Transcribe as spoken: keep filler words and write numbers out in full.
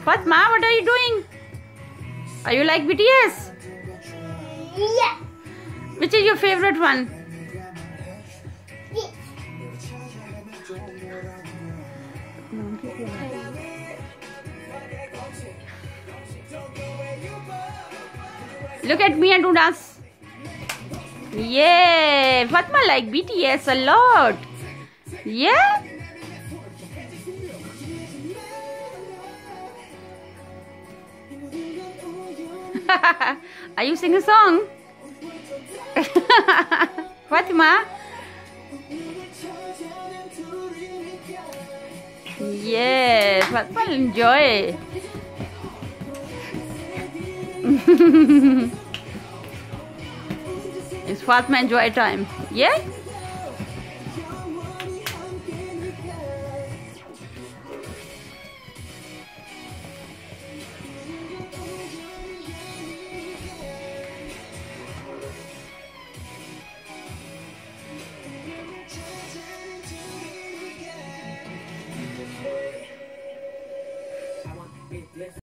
Fatima, what are you doing? Are you like B T S? Yeah. Which is your favorite one? This. Look at me and do dance. Yeah, Fatima like B T S a lot. Yeah. Are you singing a song? Fatima? Yeah, Fatima enjoy. It's Fatima enjoy time. Yeah?